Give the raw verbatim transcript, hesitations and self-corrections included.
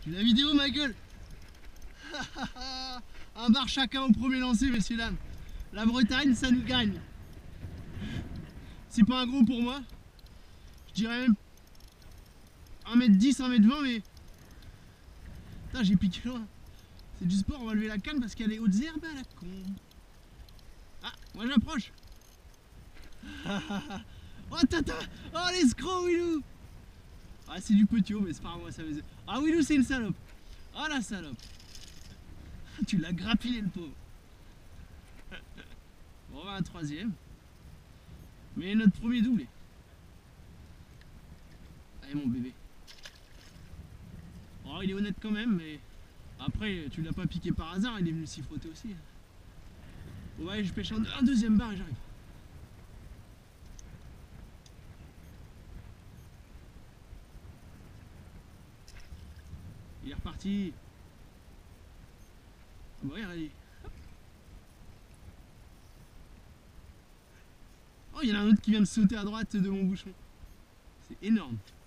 Tu la vidéo, ma gueule. Un bar chacun au premier lancer, messieurs dames. La Bretagne, ça nous gagne. C'est pas un gros pour moi. Je dirais même un mètre dix, un mètre vingt, mais... Putain, j'ai piqué loin. C'est du sport, on va lever la canne parce qu'il y a les hautes herbes à la con. Ah, moi j'approche. Oh tata. Oh l'escroc Willou. Ah c'est du petiot mais c'est pas moi ça faisait. Ah Willou c'est une salope. Ah la salope. Tu l'as grappillé le pauvre. Bon on va un troisième. Mais notre premier doublé. Allez mon bébé. Oh il est honnête quand même mais après tu l'as pas piqué par hasard, il est venu s'y frotter aussi. Bon allez je pêche un, un deuxième bar et j'arrive. Il est reparti. Ah bah regardez. Oh il y en a un autre qui vient de sauter à droite de mon bouchon. C'est énorme.